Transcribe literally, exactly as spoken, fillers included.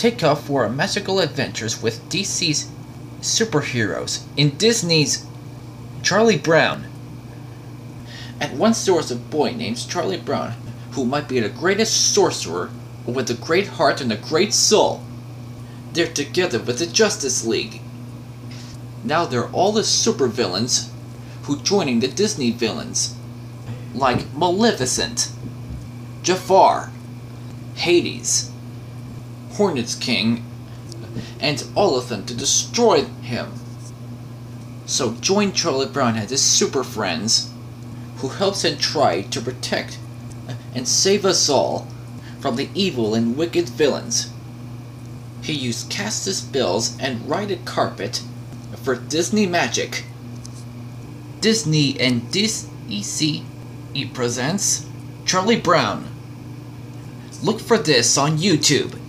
take off for magical adventures with D C's superheroes in Disney's Charlie Brown. And once there was a boy named Charlie Brown who might be the greatest sorcerer with a great heart and a great soul. They're together with the Justice League. Now they're all the supervillains who joining the Disney villains, like Maleficent, Jafar, Hades, Hornets King, and all of them to destroy him. So join Charlie Brown and his super friends, who helps and try to protect and save us all from the evil and wicked villains. He used cast his spells and ride a carpet for Disney magic. Disney and Disney presents Charlie Brown. Look for this on YouTube.